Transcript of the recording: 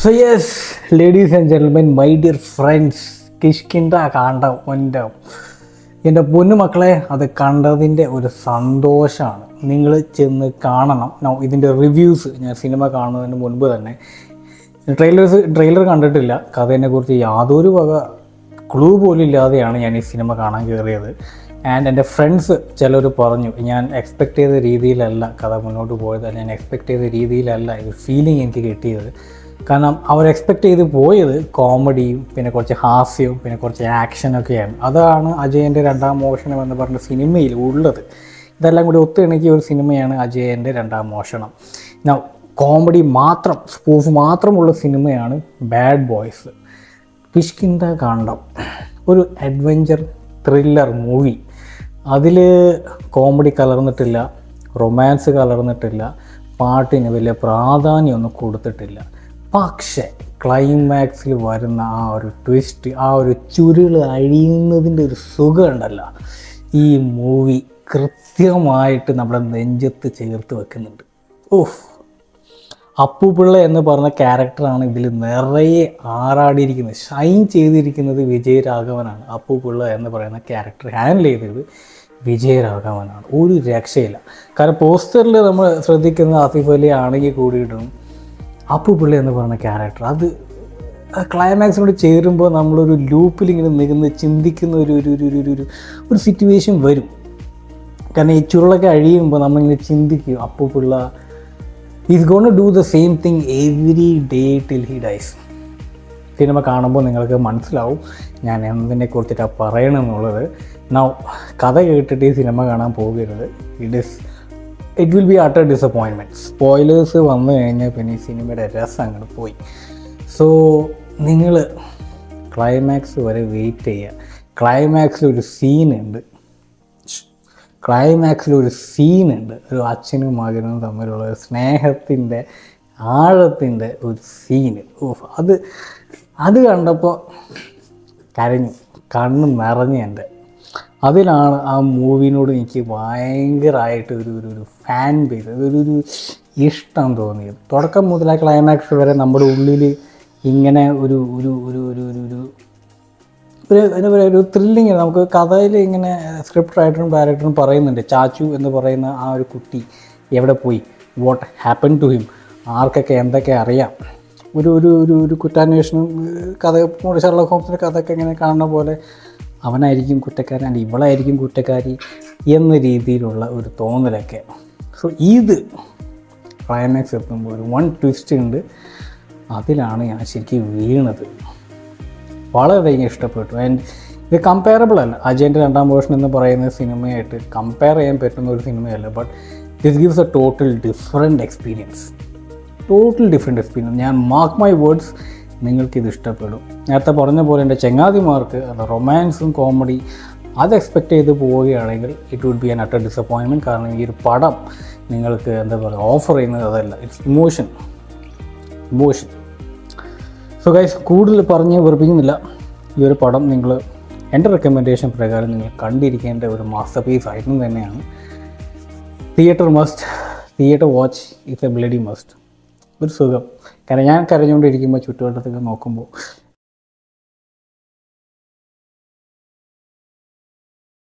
So yes, ladies and gentlemen, my dear friends, Kishkindha കാണ്ടം എൻ്റെ പൊന്നു മക്കളെ, അത് കണ്ടതിൻ്റെ ഒരു സന്തോഷമാണ്. നിങ്ങൾ ചെന്ന് കാണണം. ഇതിൻ്റെ റിവ്യൂസ് ഞാൻ സിനിമ കാണുന്നതിന് മുൻപ് തന്നെ ട്രെയിലർ കണ്ടിട്ടില്ല. കഥേനെക്കുറിച്ച് യാതൊരു വക ക്ലൂ പോലും ഇല്ലാതെയാണ് ഞാൻ ഈ സിനിമ കാണാൻ കയറിയത്. ആൻഡ് എൻ്റെ ഫ്രണ്ട്സ് ചിലർ പറഞ്ഞു, ഞാൻ എക്സ്പെക്റ്റ് ചെയ്ത രീതിയിലല്ല കഥ മുന്നോട്ട് പോയത്, ഞാൻ എക്സ്പെക്റ്റ് ചെയ്ത രീതിയിലല്ല ഇത് ഫീലിംഗ് എനിക്ക് കിട്ടിയത്. കാരണം അവർ എക്സ്പെക്റ്റ് ചെയ്ത് പോയത് കോമഡിയും പിന്നെ കുറച്ച് ഹാസ്യവും പിന്നെ കുറച്ച് ആക്ഷനൊക്കെയാണ്. അതാണ് അജയൻ്റെ രണ്ടാം മോഷണം എന്ന് പറഞ്ഞ സിനിമയിൽ ഉള്ളത്. ഇതെല്ലാം കൂടി ഒത്തിണക്കിയ ഒരു സിനിമയാണ് അജയൻ്റെ രണ്ടാം മോഷണം. കോമഡി മാത്രം, സ്പൂഫ് മാത്രമുള്ള സിനിമയാണ് ബാഡ് ബോയ്സ്. കിഷ്കിന്ത കാണ്ടം ഒരു അഡ്വഞ്ചർ ത്രില്ലർ മൂവി. അതിൽ കോമഡി കലർന്നിട്ടില്ല, റൊമാൻസ് കലർന്നിട്ടില്ല, പാട്ടിന് വലിയ പ്രാധാന്യമൊന്നും കൊടുത്തിട്ടില്ല. പക്ഷേ ക്ലൈമാക്സിൽ വരുന്ന ആ ഒരു ട്വിസ്റ്റ്, ആ ഒരു ചുരുൾ അഴിയുന്നതിൻ്റെ ഒരു സുഖം ഉണ്ടല്ലോ, ഈ മൂവി കൃത്യമായിട്ട് നമ്മുടെ നെഞ്ചത്ത് ചേർത്ത് വെക്കുന്നുണ്ട്. അപ്പുപിള്ള എന്ന് പറഞ്ഞ ക്യാരക്ടറാണ് ഇതിൽ നിറയെ ആറാടിയിരിക്കുന്നത്. ഷൈൻ ചെയ്തിരിക്കുന്നത് വിജയരാഘവനാണ്. അപ്പുപിള്ള എന്ന് പറയുന്ന ക്യാരക്ടർ ഹാൻഡിൽ ചെയ്തത് വിജയരാഘവനാണ്. ഒരു രക്ഷയില്ല. കാരണം പോസ്റ്ററിൽ നമ്മൾ ശ്രദ്ധിക്കുന്നത് ആസിഫ് അലി ആണെങ്കിൽ കൂടിയിട്ടും അപ്പുപിള്ള എന്ന് പറയുന്ന ക്യാരക്ടർ അത് ക്ലൈമാക്സിനോട് ചേരുമ്പോൾ നമ്മളൊരു ലൂപ്പിലിങ്ങനെ നിന്ന് ചിന്തിക്കുന്ന ഒരു സിറ്റുവേഷൻ വരും. കാരണം ഈ ചുരുളൊക്കെ അഴിയുമ്പോൾ നമ്മളിങ്ങനെ ചിന്തിക്കും, Appupillai is gone to do the same thing every day till he dies. Cinema കാണുമ്പോൾ നിങ്ങൾക്ക് മനസ്സിലാവും ഞാൻ എന്തിനെ കുറിച്ചിട്ടാണ് പറയണമെന്നുള്ളത്. കഥ കേട്ടിട്ട് ഈ സിനിമ കാണാൻ പോകരുത്. It will be utter disappointment. Spoilers വന്നു കഴിഞ്ഞാൽ പിന്നെ ഈ സിനിമയുടെ രസം അങ്ങോട്ട് പോയി. സോ നിങ്ങൾ ക്ലൈമാക്സ് വരെ വെയിറ്റ് ചെയ്യുക. ക്ലൈമാക്സിലൊരു സീനുണ്ട്, ഒരു അച്ഛനും മകനും തമ്മിലുള്ള സ്നേഹത്തിൻ്റെ ആഴത്തിൻ്റെ ഒരു സീന്. അത് കണ്ടപ്പോൾ കരഞ്ഞു, കണ്ണ് നിറഞ്ഞു എൻ്റെ. അതിലാണ് ആ മൂവിനോട് എനിക്ക് ഭയങ്കരമായിട്ട് ഒരു ഫാൻ ബേസ്, ഒരു ഇഷ്ടം തോന്നിയത്. തുടക്കം മുതൽ ആ ക്ലൈമാക്സ് വരെ നമ്മുടെ ഉള്ളിൽ ഇങ്ങനെ ഒരു എന്താ പറയുക, ഒരു ത്രില്ലിങ്. നമുക്ക് കഥയിൽ ഇങ്ങനെ സ്ക്രിപ്റ്റ് റൈറ്ററും ഡയറക്ടറും പറയുന്നുണ്ട്, ചാച്ചു എന്ന് പറയുന്ന ആ ഒരു കുട്ടി എവിടെ പോയി, വാട്ട് ഹാപ്പൻ ടു ഹിം, ആർക്കൊക്കെ എന്തൊക്കെ അറിയാം. ഒരു കുറ്റാന്വേഷണം കഥ, ഷെർലക് ഹോംസിൻ്റെ കഥയൊക്കെ ഇങ്ങനെ കാണുന്ന പോലെ അവനായിരിക്കും കുറ്റക്കാരൻ, അല്ലെങ്കിൽ ഇവളായിരിക്കും കുറ്റക്കാരി എന്ന രീതിയിലുള്ള ഒരു തോന്നലൊക്കെ. സോ ഇത് ക്ലൈമാക്സ് എത്തുമ്പോൾ ഒരു വൺ ട്വിസ്റ്റ് ഉണ്ട്. അതിലാണ് ഞാൻ ശരിക്കും വീണത്. വളരെയധികം ഇഷ്ടപ്പെട്ടു. ആൻഡ് ഇത് കമ്പയറബിൾ അല്ല. അജയൻ്റെ രണ്ടാം മോഷണം എന്ന് പറയുന്ന സിനിമയായിട്ട് കമ്പയർ ചെയ്യാൻ പറ്റുന്ന ഒരു സിനിമയല്ല. But this gives a total different experience. ഞാൻ മാർക്ക് മൈ വേർഡ്സ്, നിങ്ങൾക്കിത് ഇഷ്ടപ്പെടും. നേരത്തെ പറഞ്ഞ പോലെ എൻ്റെ ചങ്ങാതിമാർക്ക് അത് റൊമാൻസും കോമഡി അത് എക്സ്പെക്റ്റ് ചെയ്ത് പോവുകയാണെങ്കിൽ it would be an utter disappointment. കാരണം ഈ ഒരു പടം നിങ്ങൾക്ക് എന്താ പറയുക ഓഫർ ചെയ്യുന്നത് അതല്ല, ഇറ്റ്സ് ഇമോഷൻ. സോ ഗൈസ്, കൂടുതൽ പറഞ്ഞ് വെറുപ്പിക്കുന്നില്ല. ഈ ഒരു പടം നിങ്ങൾ എൻ്റെ റെക്കമെൻഡേഷൻ പ്രകാരം നിങ്ങൾ കണ്ടിരിക്കേണ്ട ഒരു മാസ്റ്റർ പീസ് ആയിട്ടും തന്നെയാണ്. Theatre watch it's a bloody must. ഒരു സുഖം. കാരണം ഞാൻ കരഞ്ഞുകൊണ്ടിരിക്കുമ്പോൾ ചുറ്റുവട്ടത്തൊക്കെ നോക്കുമ്പോൾ